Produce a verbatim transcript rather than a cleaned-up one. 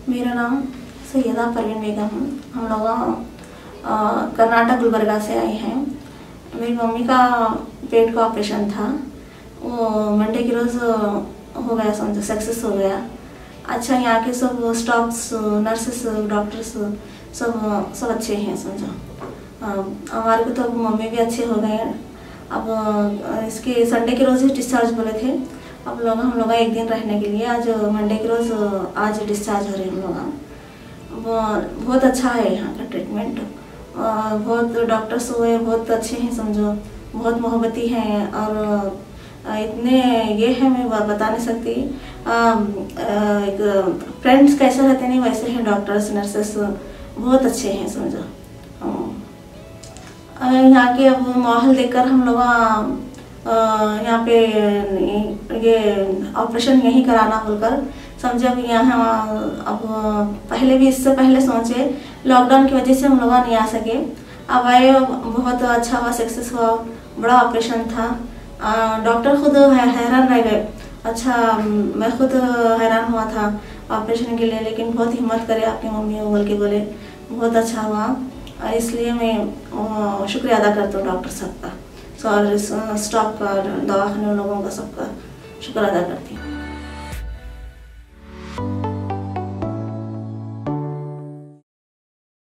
मेरा नाम सैयदा परवीन बेगम है। हम लोग कर्नाटक गुलबर्गा से आए हैं। मेरी मम्मी का पेट का ऑपरेशन था, वो मंडे के रोज़ हो गया, समझो सक्सेस हो गया। अच्छा, यहाँ के सब स्टाफ्स, नर्सेस, डॉक्टर्स सब सब अच्छे हैं, समझो। हमारे को तो मम्मी भी अच्छे हो गए। अब इसके संडे के रोज़ ही डिस्चार्ज बोले थे। अब लोग हम लोग एक दिन रहने के लिए, आज मंडे के रोज़ आज डिस्चार्ज हो रहे हम लोग। बहुत अच्छा है यहाँ का ट्रीटमेंट, बहुत डॉक्टर्स हुए बहुत अच्छे हैं, समझो, बहुत मोहब्बती हैं। और इतने ये है, मैं बता नहीं सकती। एक फ्रेंड्स कैसे रहते नहीं वैसे हैं डॉक्टर्स, नर्सेस बहुत अच्छे हैं, समझो। यहाँ के अब माहौल देखकर हम लोग यहाँ पे ये ऑपरेशन यहीं कराना बोलकर समझा कि यहाँ अब पहले भी, इससे पहले सोचे, लॉकडाउन की वजह से हम लोग नहीं आ सके। अब आए, बहुत अच्छा हुआ, सक्सेस हुआ, बड़ा ऑपरेशन था। डॉक्टर खुद हैरान रह गए। अच्छा, मैं खुद हैरान हुआ था ऑपरेशन के लिए, लेकिन बहुत हिम्मत करे आपकी मम्मी बोल के बोले, बहुत अच्छा हुआ। इसलिए मैं शुक्रिया अदा करता हूँ डॉक्टर साहब का और स्टाफ का, दवाखाने लोगों का, सबका शुक्र अदा करती हूँ।